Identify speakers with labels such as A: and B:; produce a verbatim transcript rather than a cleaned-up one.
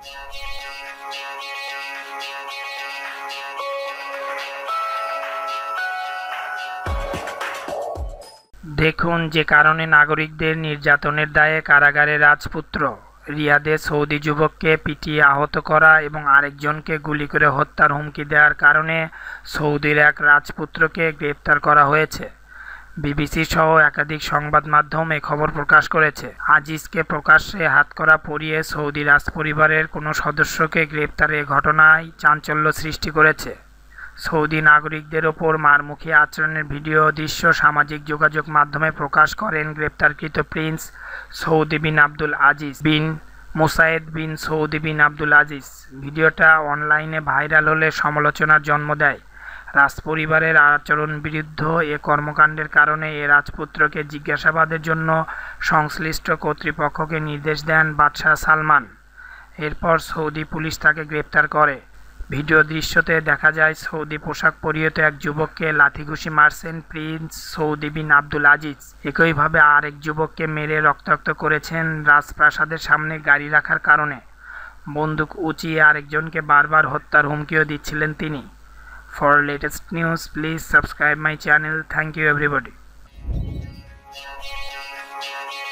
A: দেখুন যে কারণে নাগরিকদের নির্যাতনের দায়ে কারাগারে রাজপুত্র। রিয়াদে সৌদি যুবককে পিটিয়ে আহত করা এবং আরেকজনকে গুলি করে হত্যার হুমকি দেওয়ার কারণে সৌদির এক রাজপুত্রকে গ্রেপ্তার করা হয়েছে। বিবিসি সহ একাধিক সংবাদ মাধ্যম এ খবর প্রকাশ করেছে। আজিজকে প্রকাশ্যে হাতকড়া পরিয়ে সৌদি রাজপরিবারের কোনো সদস্যকে গ্রেপ্তারের ঘটনায় চাঞ্চল্য সৃষ্টি করেছে। সৌদি নাগরিকদের ওপর মারমুখী আচরণের ভিডিও দৃশ্য সামাজিক যোগাযোগ মাধ্যমে প্রকাশ করেন গ্রেপ্তারকৃত prince Saudi bin Abdul Aziz bin Mosaed bin Saudi bin Abdul Aziz. ভিডিওটা অনলাইনে ভাইরাল হলে সমালোচনার জন্ম দেয়। রাজপরিবারের আচরণ বিরুদ্ধ এ কর্মকাণ্ডের কারণে এ রাজপুত্রকে জিজ্ঞাসাবাদের জন্য সংশ্লিষ্ট কর্তৃপক্ষকে নির্দেশ দেন বাদশাহ সালমান। এরপর সৌদি পুলিশ তাকে গ্রেপ্তার করে। ভিডিও দৃশ্যতে দেখা যায় সৌদি পোশাক পরিহিত এক যুবককে লাথিঘুষি মারছেন prince Saudi bin Abdul Aziz. একইভাবে আরেক যুবককে মেরে রক্তাক্ত করেছেন রাজপ্রাসাদের সামনে গাড়ি রাখার কারণে। বন্দুক উঁচিয়ে আরেকজনকে বারবার হত্যার হুমকিও দিচ্ছিলেন তিনি। For latest news, please subscribe my channel. Thank you everybody.